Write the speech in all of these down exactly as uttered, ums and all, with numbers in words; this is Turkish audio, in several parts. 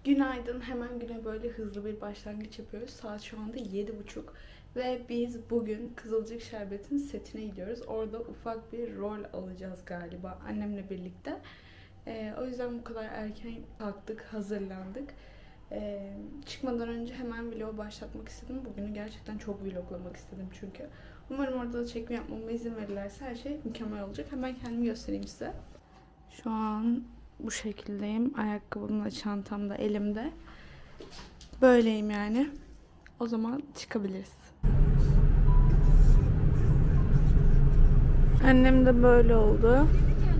Günaydın. Hemen güne böyle hızlı bir başlangıç yapıyoruz. Saat şu anda yedi buçuk ve biz bugün Kızılcık Şerbet'in setine gidiyoruz. Orada ufak bir rol alacağız galiba annemle birlikte. Ee, o yüzden bu kadar erken kalktık, hazırlandık. Ee, çıkmadan önce hemen vlog başlatmak istedim. Bugünü gerçekten çok vloglamak istedim çünkü. Umarım orada da çekim yapmama izin verirlerse her şey mükemmel olacak. Hemen kendimi göstereyim size. Şu an bu şekildeyim. Ayakkabımla çantam da elimde. Böyleyim yani. O zaman çıkabiliriz. Annem de böyle oldu.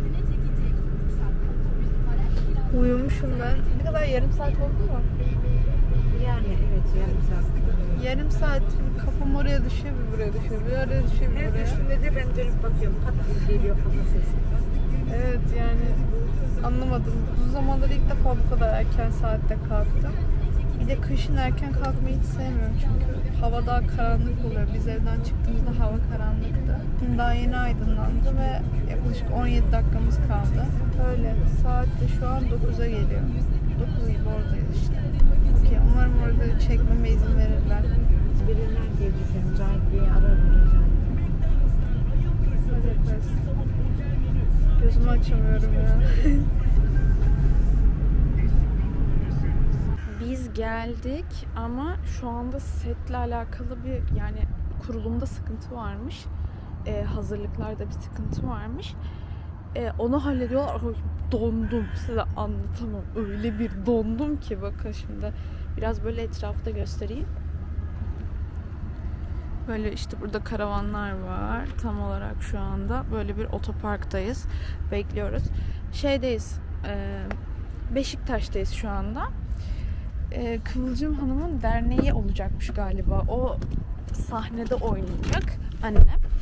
Uyumuşum ben. Ne kadar, yarım saat oldu mu? Yani evet, yarım saat. Yarım saat kafam oraya düşüyor, bir buraya düşüyor, bir oraya düşüyor, bir Her buraya. düşünde de ben dönüp bakıyorum. Pat geliyor kafa sesi. Evet yani anlamadım. Uzun zamandır ilk defa bu kadar erken saatte kalktım. Bir de kışın erken kalkmayı hiç sevmiyorum çünkü hava daha karanlık oluyor. Biz evden çıktığımızda hava karanlıktı. Şimdi daha yeni aydınlandı ve yaklaşık on yedi dakikamız kaldı. Öyle. Saat de şu an dokuza geliyor. dokuz gibi oradayız işte. Okey, umarım orada çekmeme izin verirler. Verirler diye düşünüyorum. Cahit Bey'i ararım. Hadi yaparız. Gözümü açamıyorum ya. Biz geldik ama şu anda setle alakalı bir yani kurulumda sıkıntı varmış. Ee, hazırlıklarda bir sıkıntı varmış. Ee, onu hallediyorlar. Ay, dondum, size anlatamam. Öyle bir dondum ki bakın şimdi. Biraz böyle etrafta göstereyim. Böyle işte burada karavanlar var. Tam olarak şu anda böyle bir otoparktayız. Bekliyoruz. Şeydeyiz. E, Beşiktaş'tayız şu anda. E, Kıvılcım Hanım'ın derneği olacakmış galiba. O sahnede oynayacak annem.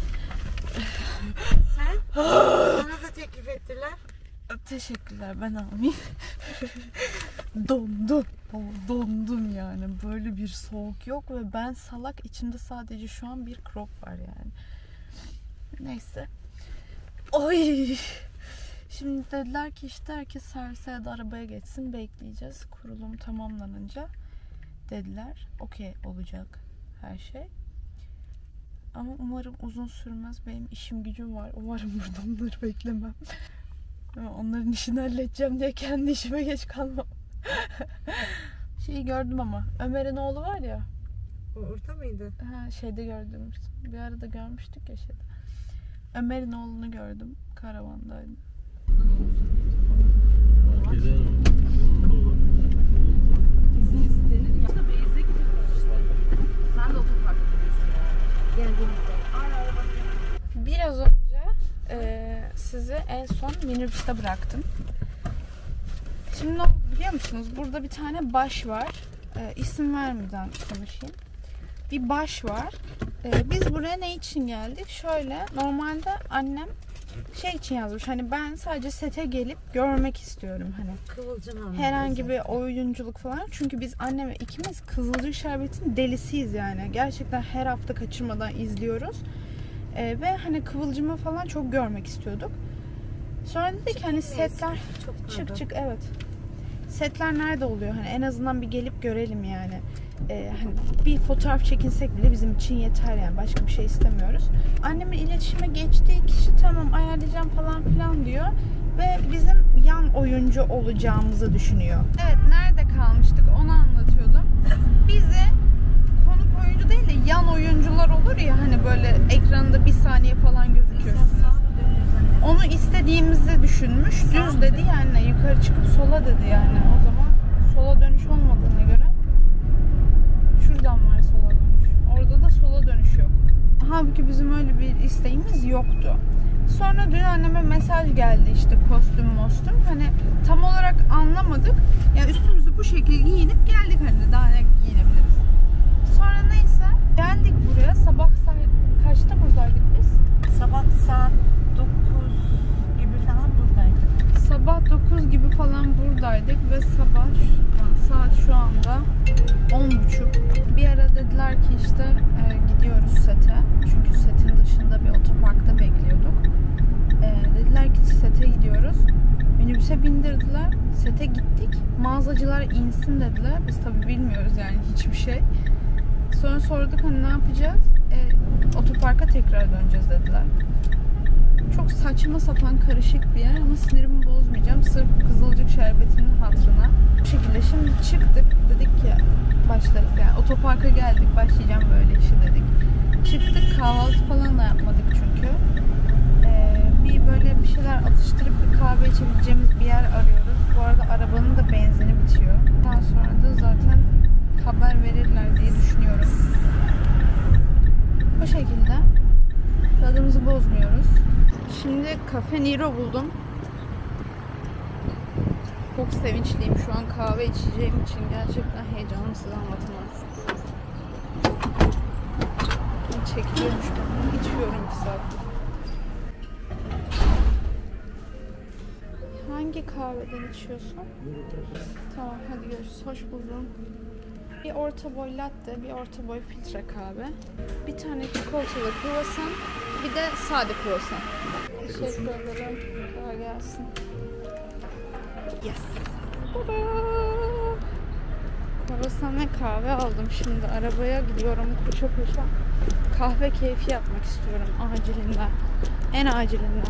Sen? Sana da teklif ettiler. Teşekkürler, ben almayayım. Dondum. Dondum yani. Böyle bir soğuk yok ve ben salak, içimde sadece şu an bir crop var yani. Neyse. Oy. Şimdi dediler ki işte herkes servise ya da arabaya geçsin, bekleyeceğiz. Kurulum tamamlanınca dediler. Okey olacak her şey. Ama umarım uzun sürmez. Benim işim gücüm var. Umarım burada onları beklemem. Onların işini halledeceğim diye kendi işime geç kalmam. Şeyi gördüm ama Ömer'in oğlu var ya. O orada mıydı? Ha, şeyde gördüm. Bir arada görmüştük ya şeyde. Ömer'in oğlunu gördüm. Karavandaydı. İzin istenir ya da Beyaz'a gidiyoruz işte. Sen de otoparka gidiyorsun yani. Geldiğimizde. Biraz önce e, sizi en son minibüste bıraktım. Şimdi ne oldu biliyor musunuz? Burada bir tane baş var. E, isim vermeden konuşayım. Bir baş var. E, biz buraya ne için geldik? Şöyle, normalde annem şey için yazmış. Hani ben sadece sete gelip görmek istiyorum hani. Kıvılcım Hanım. Herhangi bir oyunculuk falan. Çünkü biz annem ve ikimiz Kızılcık Şerbet'in delisiyiz yani. Gerçekten her hafta kaçırmadan izliyoruz. Ee, ve hani Kıvılcım'ı falan çok görmek istiyorduk. Sonra dedik hani setler çok çık çık evet. Setler nerede oluyor? Hani en azından bir gelip görelim yani. Ee, hani bir fotoğraf çekinsek bile bizim için yeter yani. Başka bir şey istemiyoruz. Annemin iletişime geçtiği kişi tamam ayarlayacağım falan filan diyor. Ve bizim yan oyuncu olacağımızı düşünüyor. Evet, nerede kalmıştık onu anlatıyordum. Bizi konuk oyuncu değil de yan oyuncular olur ya hani böyle ekranda bir saniye falan gözüküyorsunuz. Onu istediğimizi düşünmüş. Düz dedi yani, yukarı çıkıp sola dedi yani. O zaman sola dönüş olmadığına göre şuradan var sola dönüş. Orada da sola dönüş yok. Halbuki bizim öyle bir isteğimiz yoktu. Sonra dün anneme mesaj geldi işte kostüm mostüm. Hani tam olarak anlamadık. Yani üstümüzü bu şekilde giyinip geldik hani daha ne giyinebiliriz. Sonra neyse geldik buraya. Sabah saat kaçta buradaydık biz? Sabah saat dokuz gibi falan buradaydık. Sabah dokuz gibi falan buradaydık ve sabah saat şu anda on buçuk. Bir ara dediler ki işte e, gidiyoruz sete. Çünkü setin dışında bir otoparkta bekliyorduk. E, dediler ki sete gidiyoruz. Minibüse bindirdiler. Sete gittik. Mağazacılar insin dediler. Biz tabii bilmiyoruz yani hiçbir şey. Sonra sorduk hani ne yapacağız? E, otoparka tekrar döneceğiz dediler. Çok saçma sapan karışık bir yer ama sinirimi bozmayacağım. Sırf Kızılcık Şerbeti'nin hatırına. Bu şekilde şimdi çıktık. Dedik ki başlarız yani. Otoparka geldik. Başlayacağım böyle işi dedik. Çıktık. Kahvaltı falan da yapmadık çünkü. Ee, bir böyle bir şeyler atıştırıp bir kahve içebileceğimiz bir yer arıyoruz. Bu arada arabanın da benzini bitiyor. Daha sonra da zaten haber verirler diye düşünüyorum. Bu şekilde tadımızı bozmuyoruz. Şimdi Cafe Nero buldum. Çok sevinçliyim şu an kahve içeceğim için. Gerçekten heyecanlıyım, size anlatamam. Çekiliyormuş ben. İçiyorum iki saattir. Hangi kahveden içiyorsun? Tamam hadi görüşürüz. Hoş buldum. Bir orta boy latte, bir orta boy filtre kahve. Bir tane çikolatalı kruvasan, bir de sade kruvasan. Teşekkür ederim. Kolay gelsin. Yes. Kruvasan ve kahve aldım. Şimdi arabaya gidiyorum koşa koşa. Kahve keyfi yapmak istiyorum acilinden. En acilinden.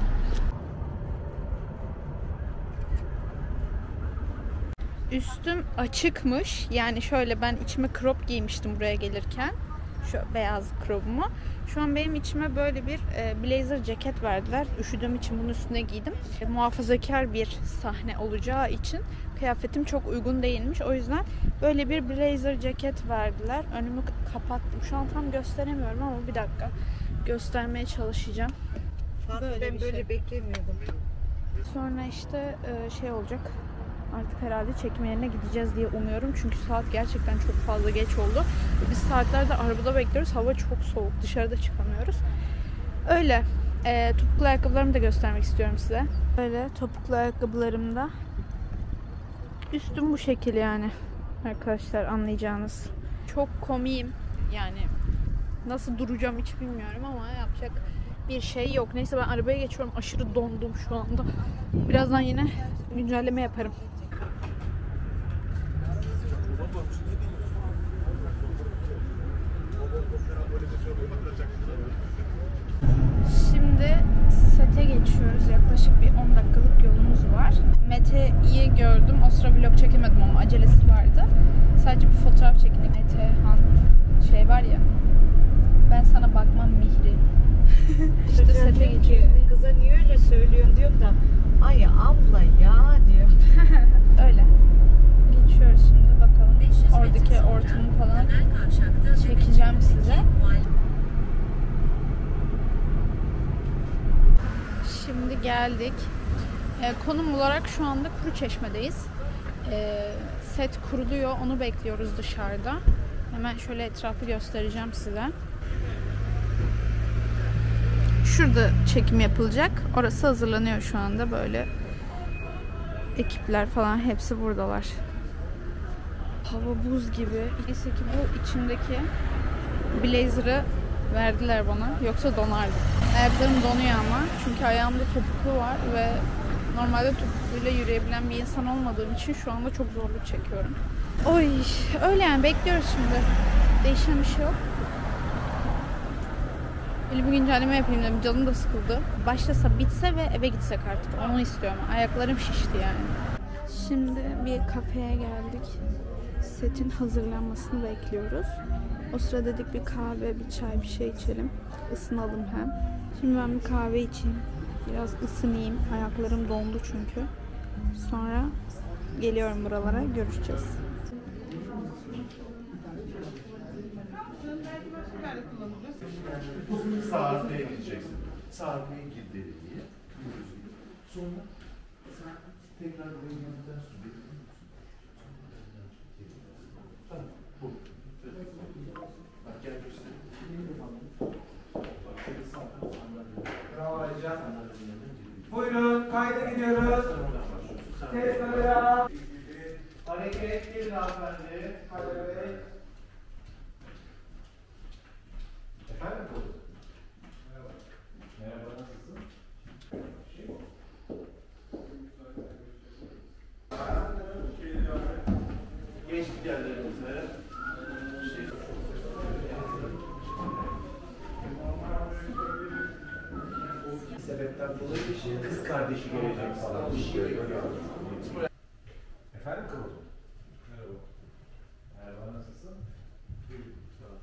Üstüm açıkmış. Yani şöyle ben içime crop giymiştim buraya gelirken. Şu beyaz crop'umu. Şu an benim içime böyle bir e, blazer ceket verdiler. Üşüdüğüm için bunun üstüne giydim. E, muhafazakar bir sahne olacağı için kıyafetim çok uygun değilmiş. O yüzden böyle bir blazer ceket verdiler. Önümü kapattım. Şu an tam gösteremiyorum ama bir dakika göstermeye çalışacağım. Fatih ben böyle şey. beklemiyordum. Sonra işte e, şey olacak. Artık herhalde çekim yerine gideceğiz diye umuyorum. Çünkü saat gerçekten çok fazla geç oldu. Biz saatlerde arabada bekliyoruz. Hava çok soğuk. Dışarıda çıkamıyoruz. Öyle. E, topuklu ayakkabılarımı da göstermek istiyorum size. Böyle topuklu ayakkabılarımda. Üstüm bu şekil yani. Arkadaşlar anlayacağınız. Çok komiyim. Yani nasıl duracağım hiç bilmiyorum ama yapacak bir şey yok. Neyse ben arabaya geçiyorum. Aşırı dondum şu anda. Birazdan yine güncelleme yaparım. Şimdi sete geçiyoruz. Yaklaşık bir on dakikalık yolumuz var. Mete'yi gördüm. O sıra vlog çekemedim ama acelesi vardı. Sadece bir fotoğraf çekindik. Mete, Han şey var ya. Ben sana bakmam Mihri. İşte sete geçiyoruz. Kıza niye öyle söylüyorsun diyorum da ay abla ya diyor. Öyle. Geçiyoruz şimdi bakalım. Oradaki ortamı falan çekeceğim size. Şimdi geldik. E, konum olarak şu anda Kuruçeşme'deyiz. E, set kuruluyor. Onu bekliyoruz dışarıda. Hemen şöyle etrafı göstereceğim size. Şurada çekim yapılacak. Orası hazırlanıyor şu anda. Böyle ekipler falan hepsi buradalar. Hava buz gibi. Neyse ki bu içimdeki blazer'ı verdiler bana. Yoksa donardım. Ayaklarım donuyor ama. Çünkü ayağımda topuklu var ve normalde topukluyla yürüyebilen bir insan olmadığım için şu anda çok zorluk çekiyorum. Oy, öyle yani bekliyoruz şimdi. Değişen bir şey yok. Böyle bir güncelleme yapayım dedim. Canım da sıkıldı. Başlasa bitse ve eve gitsek artık. Onu istiyorum. Ayaklarım şişti yani. Şimdi bir kafeye geldik. Setin hazırlanmasını bekliyoruz. O sırada dedik bir kahve, bir çay, bir şey içelim. Isınalım hem. Şimdi ben bir kahve içeyim. Biraz ısınayım. Ayaklarım dondu çünkü. Sonra geliyorum buralara. Görüşeceğiz. Sağ arkaya gideceksin. Sağ arkaya gir diye. Sonra sen tekrar buraya geldikten sonra tamam. Bu. Bak gel göstereyim. Bak şöyle sağ. Bravo Aycan. Buyurun kayda gidiyoruz. Test kamera. Hareket gelin hanımefendi. Kadir Bey. Efendim bu? Merhaba. Merhaba nasılsın? Şey mi? yerlerinize şey... Sebepten dolayı işte kız kardeşi gelecek falan bir şey yok. Efendim Kıvılcım? Merhaba. Merhaba, nasılsın? Tamam.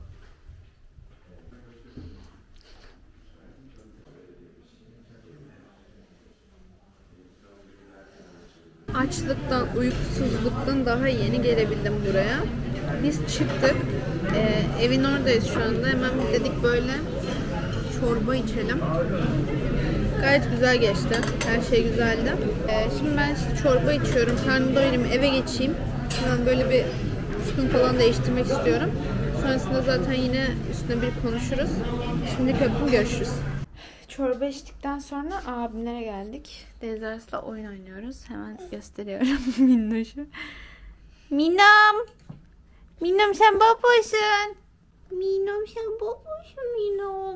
Açlıktan, uykusuzluktan daha yeni gelebildim buraya. Biz çıktık. Ee, evin oradayız şu anda. Hemen biz dedik böyle çorba içelim. Gayet güzel geçti. Her şey güzeldi. Ee, şimdi ben işte çorba içiyorum. Karnım doyurayım, eve geçeyim. Hemen böyle bir üstümü falan değiştirmek istiyorum. Sonrasında zaten yine üstüne bir konuşuruz. Şimdi öptüm, görüşürüz. Çorba içtikten sonra abimlere geldik. Deniz Ars'la oyun oynuyoruz. Hemen gösteriyorum Minnoş'u. Minnom! Minnom sen babasın. Minnom sen babasın Minnom.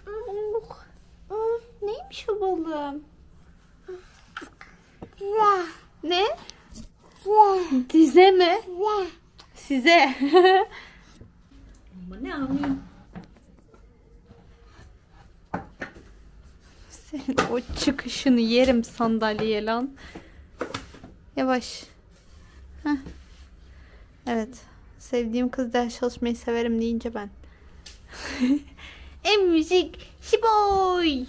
Neymiş o balım? Ne? Size mi? Size. Ama ne anlayayım? Senin o çıkışını yerim sandalyeye lan. Yavaş. Heh. Evet. Sevdiğim kız ders çalışmayı severim deyince ben. En müzik şiboy.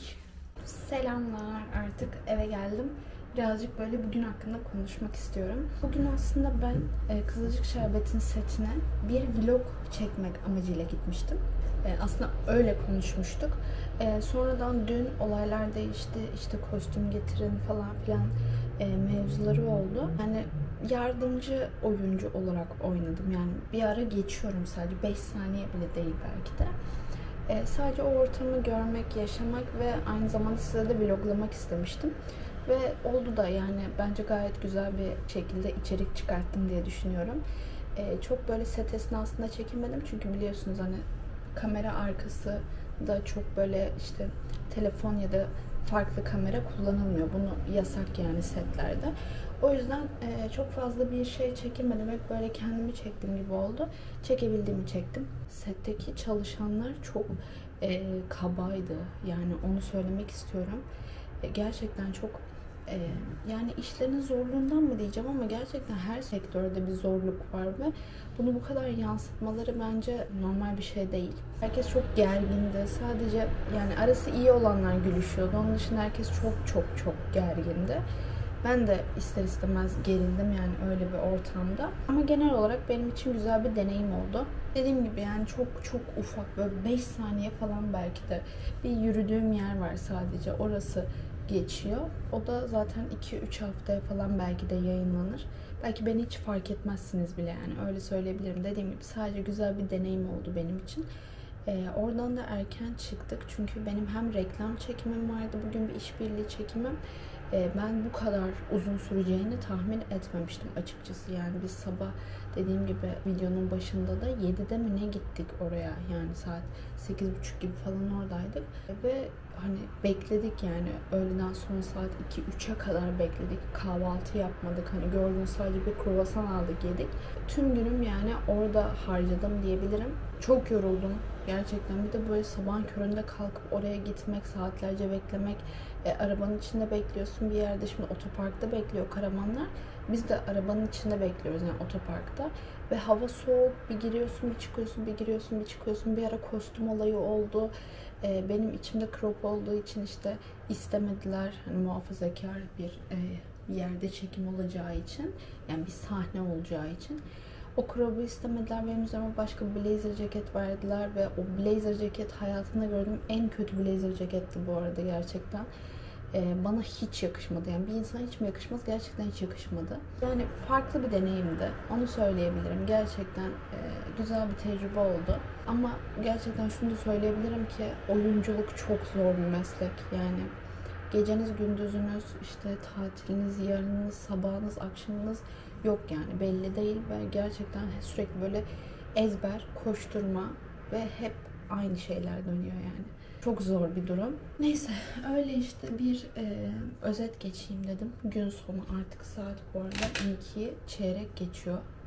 Selamlar. Artık eve geldim. Birazcık böyle bugün hakkında konuşmak istiyorum. Bugün aslında ben e, Kızılcık Şerbet'in setine bir vlog çekmek amacıyla gitmiştim. E, aslında öyle konuşmuştuk. E, sonradan dün olaylar değişti. İşte kostüm getirin falan filan e, mevzuları oldu. Yani yardımcı oyuncu olarak oynadım. Yani bir ara geçiyorum sadece. beş saniye bile değil belki de. E, sadece o ortamı görmek, yaşamak ve aynı zamanda size de vloglamak istemiştim. Ve oldu da yani bence gayet güzel bir şekilde içerik çıkarttım diye düşünüyorum. Ee, çok böyle set esnasında çekinmedim çünkü biliyorsunuz hani kamera arkası da çok böyle işte telefon ya da farklı kamera kullanılmıyor. Bunu yasak yani setlerde. O yüzden e, çok fazla bir şey çekinmedim. Hep böyle kendimi çektiğim gibi oldu. Çekebildiğimi çektim. Setteki çalışanlar çok e, kabaydı. Yani onu söylemek istiyorum. E, gerçekten çok Ee, yani işlerin zorluğundan mı diyeceğim ama gerçekten her sektörde bir zorluk var ve bunu bu kadar yansıtmaları bence normal bir şey değil. Herkes çok gergindi. Sadece yani arası iyi olanlar gülüşüyordu. Onun dışında herkes çok çok çok gergindi. Ben de ister istemez gerildim yani öyle bir ortamda. Ama genel olarak benim için güzel bir deneyim oldu. Dediğim gibi yani çok çok ufak böyle beş saniye falan belki de bir yürüdüğüm yer var sadece. Orası geçiyor. O da zaten iki üç haftaya falan belki de yayınlanır. Belki beni hiç fark etmezsiniz bile yani öyle söyleyebilirim. Dediğim gibi sadece güzel bir deneyim oldu benim için. Ee, oradan da erken çıktık çünkü benim hem reklam çekimim vardı bugün bir işbirliği çekimim. Ee, ben bu kadar uzun süreceğini tahmin etmemiştim açıkçası. Yani biz sabah dediğim gibi videonun başında da yedide mi ne gittik oraya yani saat sekiz buçuk gibi falan oradaydık ve hani bekledik yani öğleden sonra saat iki üçe kadar bekledik. Kahvaltı yapmadık. Hani gördüğünüz sadece bir kruvasan aldık yedik. Tüm günüm yani orada harcadım diyebilirim. Çok yoruldum. Gerçekten bir de böyle sabahın köründe kalkıp oraya gitmek, saatlerce beklemek. E, arabanın içinde bekliyorsun bir yerde. Şimdi otoparkta bekliyor karavanlar. Biz de arabanın içinde bekliyoruz yani otoparkta. Ve hava soğuk. Bir giriyorsun, bir çıkıyorsun, bir giriyorsun, bir çıkıyorsun. Bir ara kostüm olayı oldu. E, benim içimde crop olduğu için işte istemediler. Hani muhafazakar bir e, bir yerde çekim olacağı için. Yani bir sahne olacağı için. O crop'u istemediler. Benim üzerime başka bir blazer ceket verdiler ve o blazer ceket hayatımda gördüğüm en kötü blazer ceketti bu arada gerçekten. Ee, bana hiç yakışmadı. Yani bir insana hiç mi yakışmaz? Gerçekten hiç yakışmadı. Yani farklı bir deneyimdi. Onu söyleyebilirim. Gerçekten e, güzel bir tecrübe oldu. Ama gerçekten şunu da söyleyebilirim ki oyunculuk çok zor bir meslek. Yani geceniz, gündüzünüz, işte tatiliniz, yarınınız, sabahınız, akşamınız yok yani belli değil ve gerçekten sürekli böyle ezber, koşturma ve hep aynı şeyler dönüyor yani. Çok zor bir durum. Neyse öyle işte bir e, özet geçeyim dedim. Gün sonu artık saat bu arada on ikiyi çeyrek geçiyor.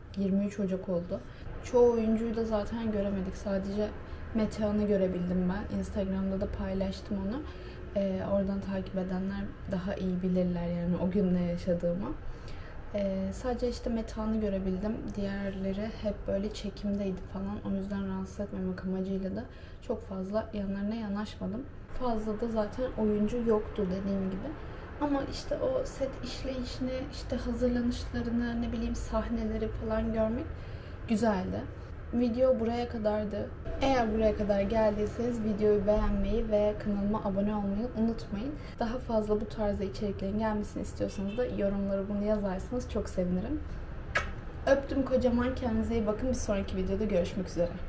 yirmi üç Ocak oldu. Çoğu oyuncuyu da zaten göremedik. Sadece Metehan'ı görebildim ben. Instagram'da da paylaştım onu. Ee, oradan takip edenler daha iyi bilirler yani o gün ne yaşadığımı. Ee, sadece işte Metehan'ı görebildim. Diğerleri hep böyle çekimdeydi falan. O yüzden rahatsız etmemek amacıyla da çok fazla yanlarına yanaşmadım. Fazla da zaten oyuncu yoktu dediğim gibi. Ama işte o set işleyişini, işte hazırlanışlarını, ne bileyim sahneleri falan görmek güzeldi. Video buraya kadardı. Eğer buraya kadar geldiyseniz videoyu beğenmeyi ve kanalıma abone olmayı unutmayın. Daha fazla bu tarzda içeriklerin gelmesini istiyorsanız da yorumlara bunu yazarsanız çok sevinirim. Öptüm kocaman. Kendinize iyi bakın. Bir sonraki videoda görüşmek üzere.